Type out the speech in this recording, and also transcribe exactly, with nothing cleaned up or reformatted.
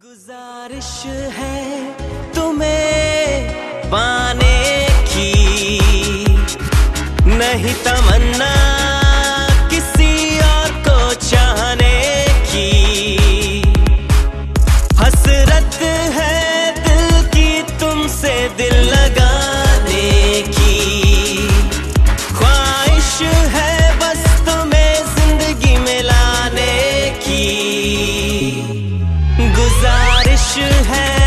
गुजारिश है तुम्हें पाने की, नहीं तमन्ना किसी और को चाहने की। हसरत है दिल की तुमसे दिल लगाने की, ख्वाहिश है बस तुम्हें जिंदगी में लाने की। गुजारिश है